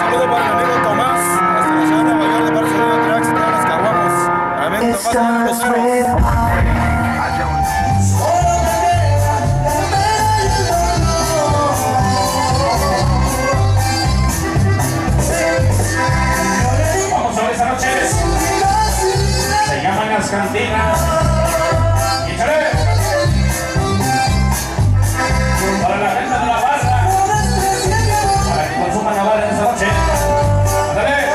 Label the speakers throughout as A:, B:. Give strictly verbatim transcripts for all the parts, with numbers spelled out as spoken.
A: saludo para mi amigo Tomás, hasta la ciudad de Nueva York, de parte de Nueva Trax, y todas las caguamos. A ver, Tomás, con los ceros.
B: Vamos a ver esta noche. Se llaman Las Cantinas. Y échale. Para la gente de la barra, para que consuman la barra en esta noche. ¡Ándale!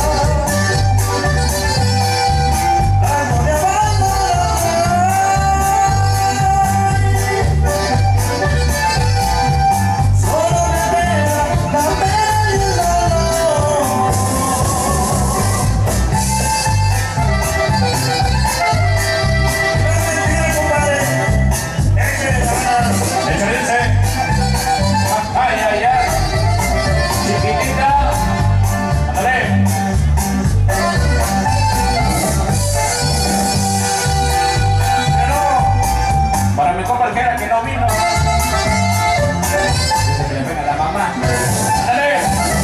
B: Que no vino. Dice que le pega a la mamá. ¡Ándale!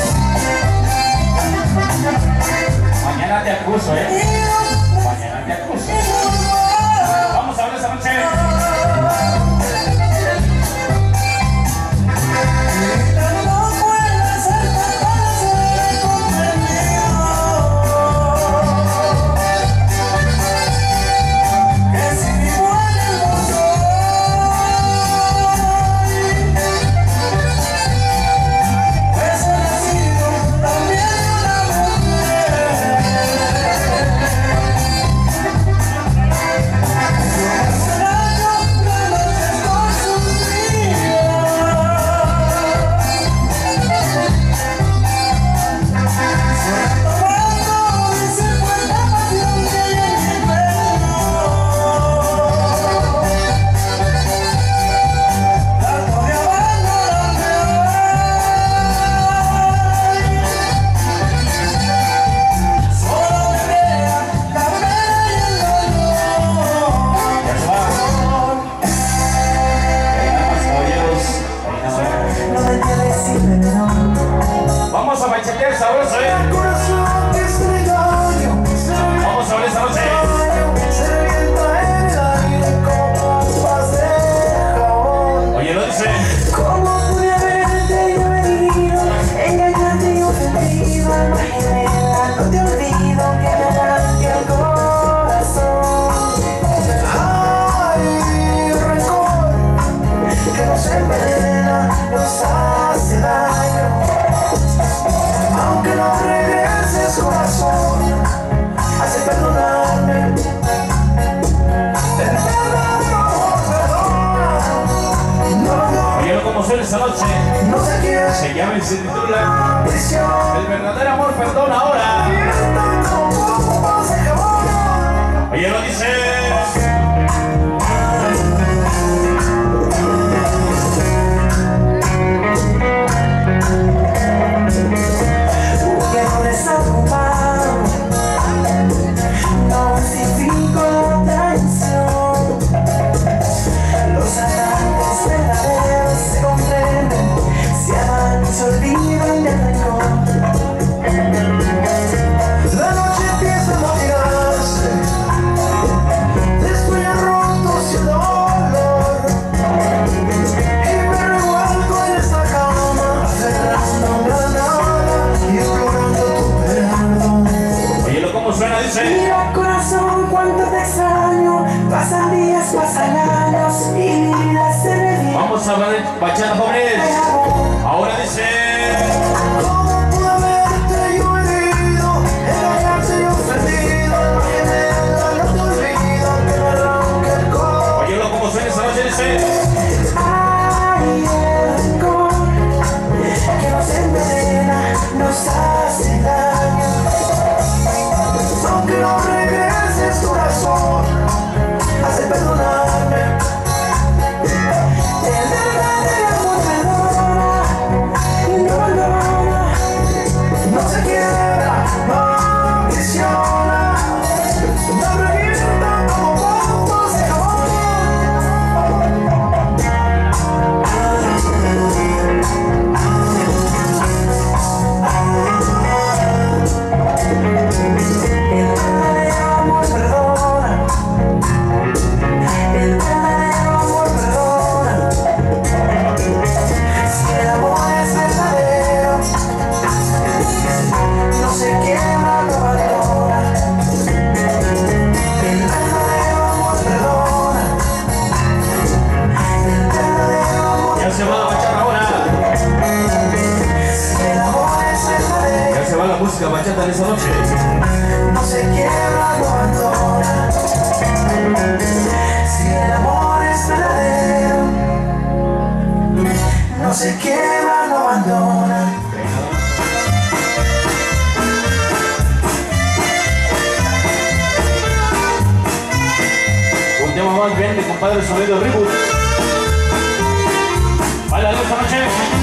B: Mañana te acuso, ¿eh? Mañana te acuso. Vamos a ver esta noche. Vamos a bachetear sabroso, ¿eh? Vamos a ver esta noche. Oye, lo dice.
C: ¿Cómo pude haberte yo venido? Engañarte y ofendido. Imaginela, no te olvido que me arranque el corazón. Ay, rencor que nos envenena, nos hace daño. Aunque no regreses, corazón, hace perdonarme.
B: Oye, como suena esta noche.
C: No sé quién
B: Se llama y se titula
C: prisión.
B: El verdadero amor perdona ahora. Oye, lo dice.
C: No justifico la traición. Los amantes verdaderos se comprenden, se aman, se olvidan del rencor. La noche empieza a morirse, después roto sin dolor. Y me revuelco en esta cama, aferrándome a nada y implorando tu perdón.
B: Oye, lo como suena, dice.
C: Mira, corazón, cuánto te extraño. Pasan días, pasan años y mi vida se revive.
B: Vamos a ver bachata, jóvenes. Ahora dice.
C: ¿Cómo pude haberte yo herido? Engañarte y ofendido. Imaginela, no te olvido que me arranque el corazón.
B: Oye, lo como suena esta noche, dice.
C: Ay, el rencor que nos envenena, nos hace daño. Aunque no regreses, corazón, hace perdonarme. El verdadero amor perdona, no, no.
B: cantan esta noche.
C: No se quiebra, no abandona. Si el amor es verdadero, no se quiebra, no abandona.
B: Un tema más bien de compadre Sonido Reboot. Baila esta noche.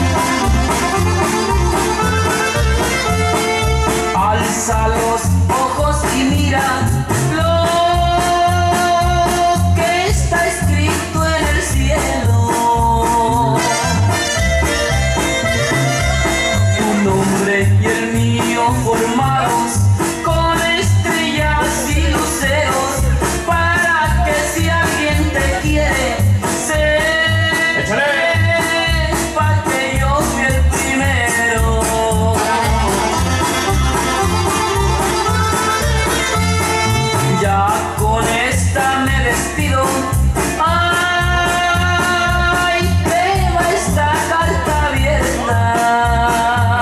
D: Alza los ojos y mira lo que está escrito en el cielo. Tu nombre y el mío formados con estrellas y luceros, para que si alguien te quiere ser, para que yo fui el primero. Ya con esta me despido. Ay, deja esta carta abierta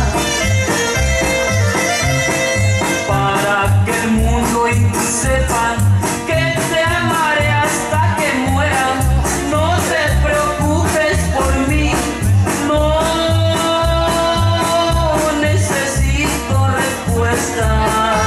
D: para que el mundo y tú sepan que te amaré hasta que muera. No te preocupes por mí, no necesito respuesta.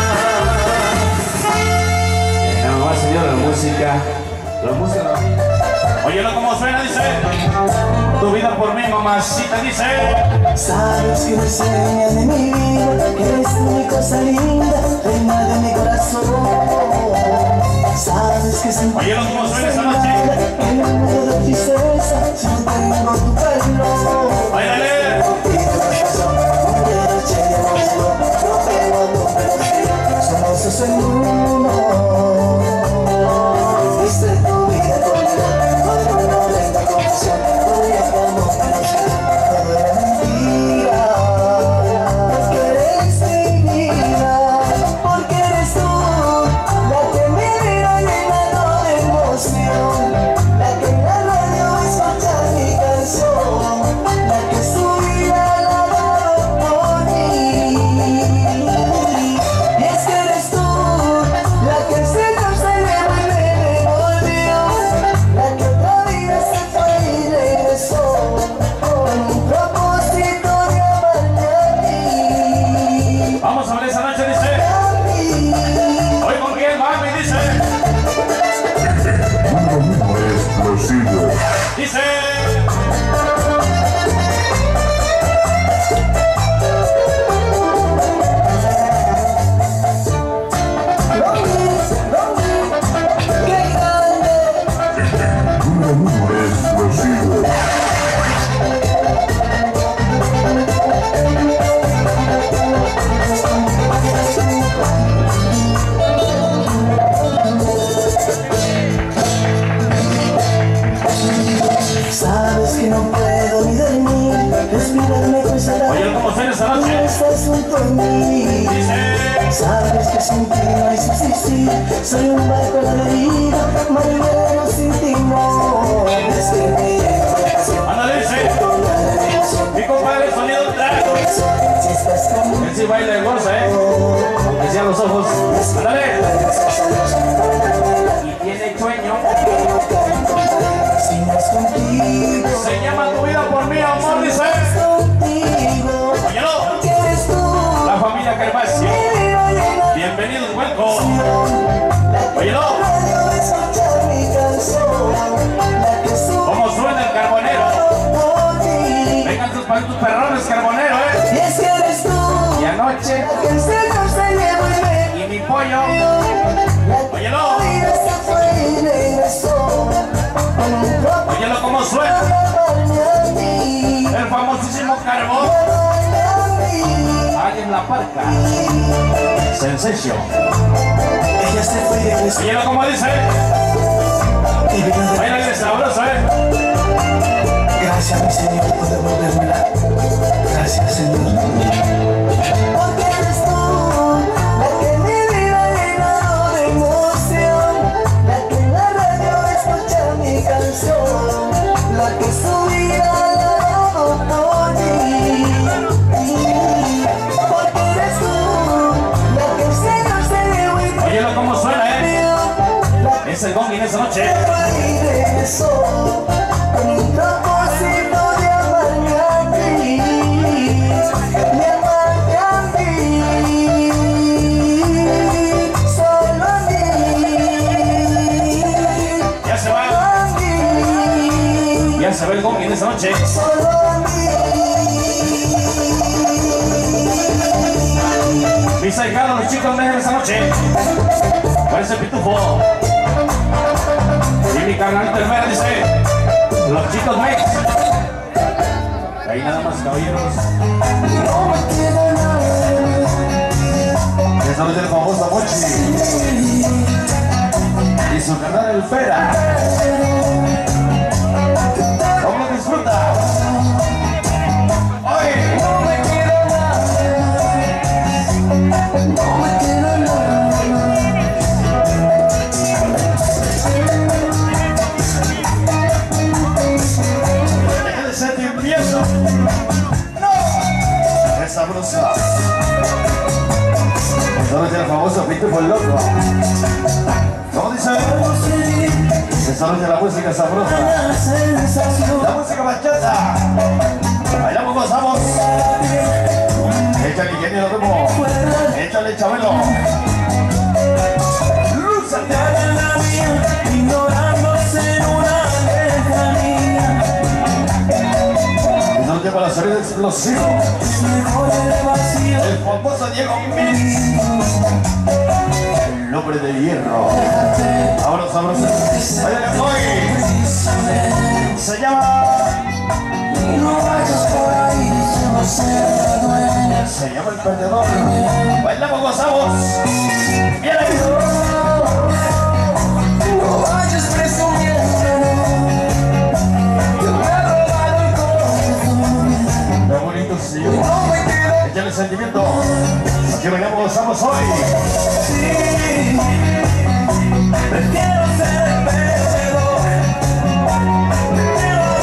B: La música, la música no.
A: Oye, ¿no cómo suena? Dice, tu vida por mí, mamacita, dice.
C: Sabes que eres dueña de mi vida, que eres mi cosa linda, reina de mi corazón. Sabes que sin
A: Oye, ¿no cómo suena esta noche?
C: que no me da tristeza si no tengo tu pelo.
A: ¡Báilale!
C: Y tu corazón, un derecho de emoción, no tengo tu pelo. Somos dos en uno. Viste tu vida conmigo, cuando no tenga confusión, podría como pero todo era mentira. Porque eres mi vida, porque eres tú la que me mira llenado de emoción, la que en la radio escucha mi canción, la que su vida la daba por mí. Y es que eres tú la que el Señor se llevó y me devolvió, la que otra vida se fue y regresó, con un propósito de amarme a ti.
A: Vamos a ver esa noche, dice.
C: A mí.
A: Hoy con quién, mami, dice.
E: Explosivo.
A: Dice.
C: Qué grande.
E: Explosivo.
C: Sabes que no puedo ni dormir, respirar me cuesta la
A: Oye, ¿cómo suena esta
C: no
A: noche?
C: estás junto a mí.
A: Dice.
C: Sabes que sin ti no hay subsistir, soy un barco a la deriva, marinero sin timón. Es que me llevo la pasión,
A: Ándale, dice.
C: con la emoción.
A: Mi compadre Sonido Trago.
C: Si estás conmigo,
A: Él sí baila y goza, ¿eh? Aunque sean los ojos. Ándale. Y tiene sueño.
C: si no es contigo,
A: Se llama Tu vida por mí, amor, dice.
C: es contigo,
A: Óyelo.
C: porque eres tú,
A: La familia Gervasio.
C: mi vida llena de
A: Bienvenidos, welcome.
C: emoción. La que
A: Óyelo.
C: radio escucha mi canción, la que sube
A: ¿Cómo suena el carbonero?
C: por mí.
A: Vengan tus, tus perrones, carbonero, ¿eh?
C: Y es que eres tú,
A: Y anoche.
C: la que el Señor se llevó y me
A: Y mi pollo.
C: la que
A: Óyelo.
C: la vida se fue y regresó, con un propósito
A: Óyelo cómo
C: de
A: suena.
C: amarme a mí,
A: El famosísimo carbón.
C: amarme a mí.
A: Ahí en la parca. Sensation.
C: Ella se fue y regresó,
A: Óyelo cómo dice.
C: y vino de
A: Baila bien sabroso, ¿eh?
C: gracias mi Señor por devolvérmela. Gracias Señor. Porque eres tú la que mi vida ha llenado de emoción, la que en la radio escucha mi canción, la que su vida la ha dado por mí. Porque eres tú
B: en esta noche.
C: Regresó con un propósito de amarme a ti, de amarte a mí, solo a mí.
B: Ya se va.
C: A mí,
B: Ya se va el gong en esta noche.
C: solo a mí.
B: Mis ahijados, los chicos de esta noche. Parece pitufo. Y mi carnalito el Mera dice: los chicos Mex. Ahí nada más, caballeros.
C: No me queda nada.
B: Esta noche el famoso Mochi. Y su canal el Pera. ¿Cómo lo disfruta? Oye.
C: No me queda nada. No me queda nada.
B: Deja de ser tiempioso. No. Es sabrosa. Esta noche el famoso pitufo el loco. ¿Cómo dice? Esta noche la música sabrosa. La música bachata. Bailamos, gozamos. Échale ingeniero Remo. Échale Chabelo. Lúzate.
C: Ignorándose en una lejanía.
B: Esta noche para la salida explosivo.
C: Mejor el vacío.
B: El famoso Diego Mix. El hombre de hierro. Ahora sabroso. Váyale hoy. Se llama.
C: No vayas por ahí, no seas dueña.
B: Se llama el perdedor. Bailamos, gozamos. Bien ahí.
C: No vayas presumiendo. Yo me he robado el corazón.
B: Qué bonito se llama.
C: No me queda.
B: Échale sentimiento. Aquí bailamos, gozamos hoy.
C: Sí. Prefiero ser el perdedor. Prefiero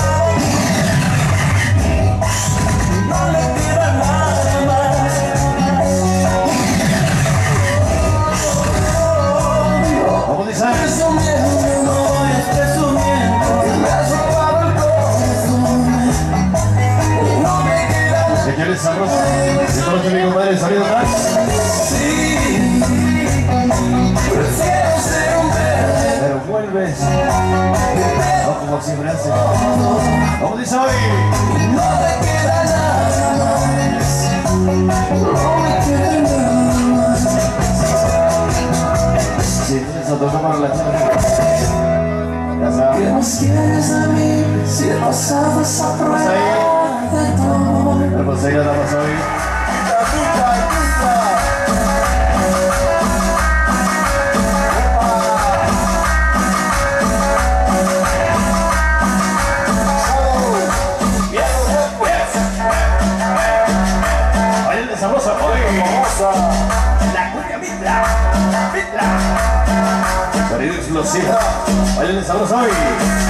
C: no le queda nada más.
B: ¿Cómo dice?
C: Presumiendo, no es presumiendo. Me has robado el corazón. No me queda nada.
B: Señores sabrosos. Esta noche mi compadre salido atrás.
C: Sí. Prefiero ser un perdedor.
B: Pero vuelves. No como siempre hace. ¿Cómo dice hoy?
C: No me queda nada más. No me queda nada más.
B: Si tienes a tocar para la chica. Ya
C: ¿Qué
B: sabes.
C: más quieres de mí si he pasado esa prueba de tu amor?
B: El conseguir la pasó hoy. Baile sabrosa hoy. La cumbia mitla. Mitla. Sonido explosivo. Baile sabrosa hoy.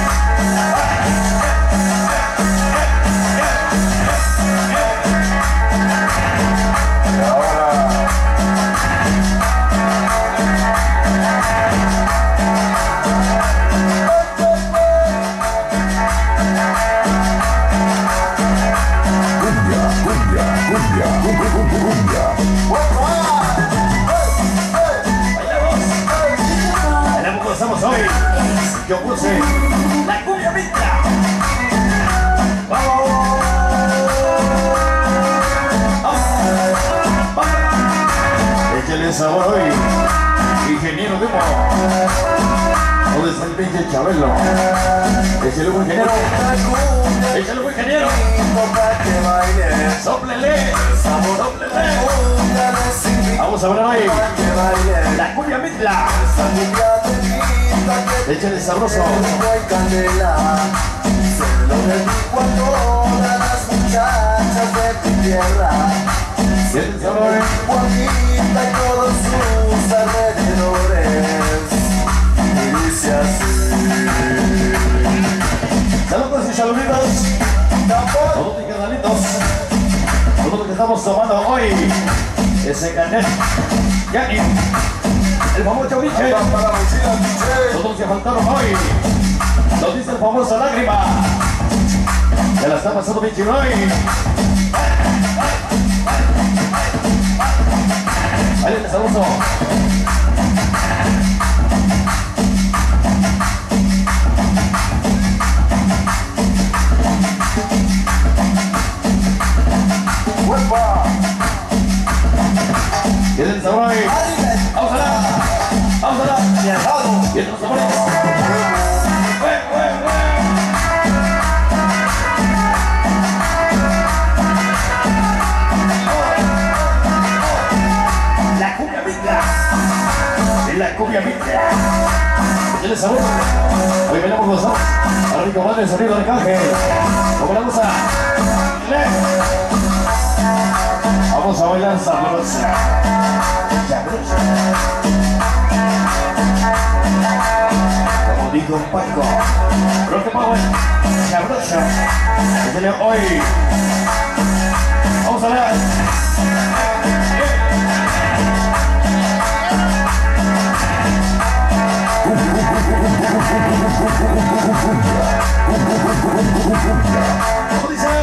B: Bailamos, gozamos hoy. Yo puse la cumbia mitla. Vamos. Vamos. Échale sabor hoy. Ingeniero Demo. ¿Dónde está el pinche Chabelo? Échale un ingeniero. Échale un ingeniero. Sóplele. Sóplele. Vamos a ver hoy la cumbia mitla. Échale sabroso. Siente sabor. Saludos y saluditos. Todos mis carnalitos. Todo lo que estamos tomando hoy. Ese canet. Yani. El famoso Michel. Todos se faltaron hoy. Lo dice el famoso Lágrima. Ya la está pasando Michel hoy. Ahí el sabroso. Viene el sabor ahí. Vamos a la. Vamos a la. Vienen los sabores. La cumbia mixta. La cumbia mixta. Viene el sabor. Hoy venimos los dos. Ahora rico madre el sonido del Arcángel. Como la cosa. Vamos a bailar sabrosa. Sabrosa. Como dijo Paco. Rock Power. Sabrosa. Desde hoy. Vamos a ver. ¿Cómo dice?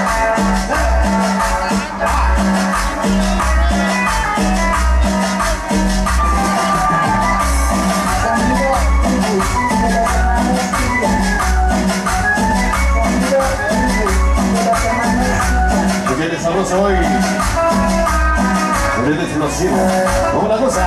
B: Sabroso hoy, el explosivo, como la cosa.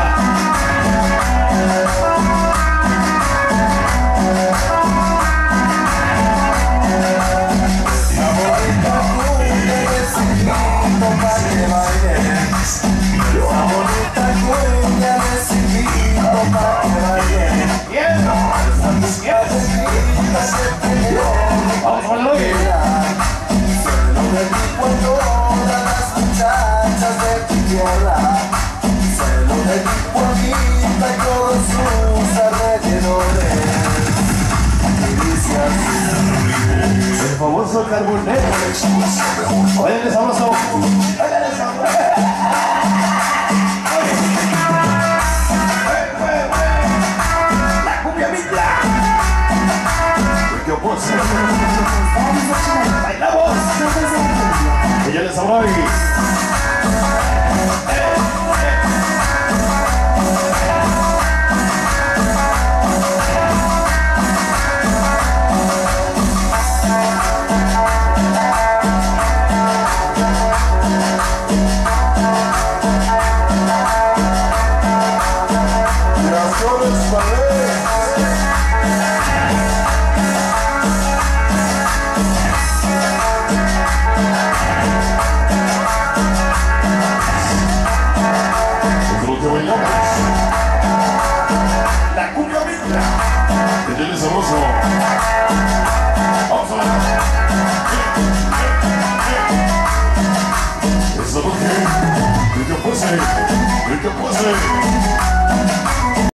C: La bonita cumbia necesito pa' que bailes. La bonita cumbia necesito pa' que bailes. Esa música bendita que te dio.
B: Vamos a bailar hoy.
C: Se lo dedico a todas las muchachas de tu tierra. Se lo dedico a Anita y todos sus alrededores. Y dice así.
B: El famoso Carbonero. Oye, el sabroso. Oye, el sabroso. La cumbia mixta. Porque vos. Bailamos. Ella les habló hoy. La cumbia mixta. Desde el sabroso. Vamos a ver. Eso es lo que. ¿Qué pose? ¿Qué pose?